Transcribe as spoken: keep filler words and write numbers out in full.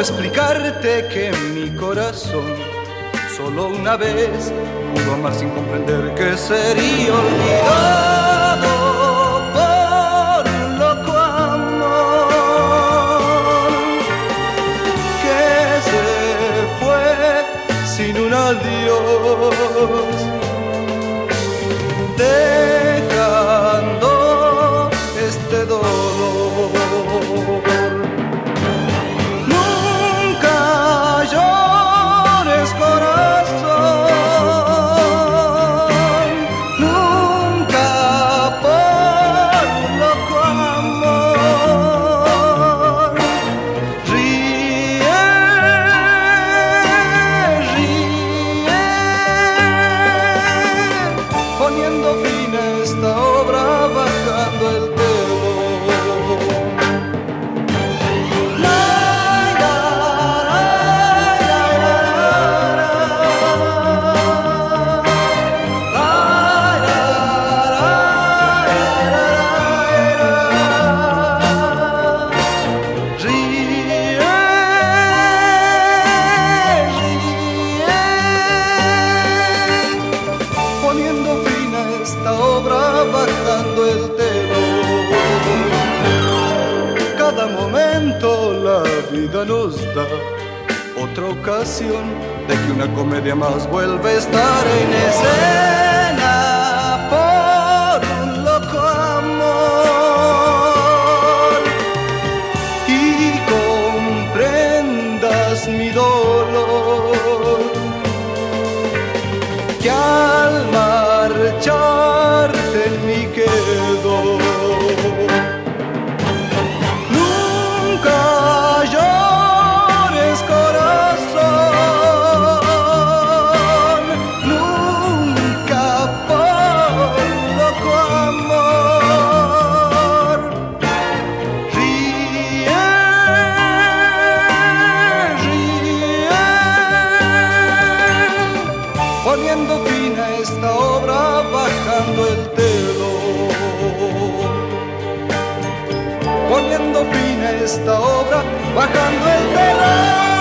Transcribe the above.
explicarte que mi corazón solo una vez pudo amar sin comprender que sería olvidado por un loco amor que se fue sin un adiós, dejando este dolor. Nunca llores, corazón, nunca por un loco amor. Ríe, ríe, poniendo fin a esta obra, bajando el bajando el telón. Cada momento la vida nos da otra ocasión de que una comedia más vuelve a estar en escena por un loco amor, y comprendas mi dolor, que al marcharte en mí quedó. Nunca llores, corazón, nunca por loco amor. Ríe, ríe, poniendo fin a esta obra, bajando el telón. Poniendo fin a esta obra, bajando el telón.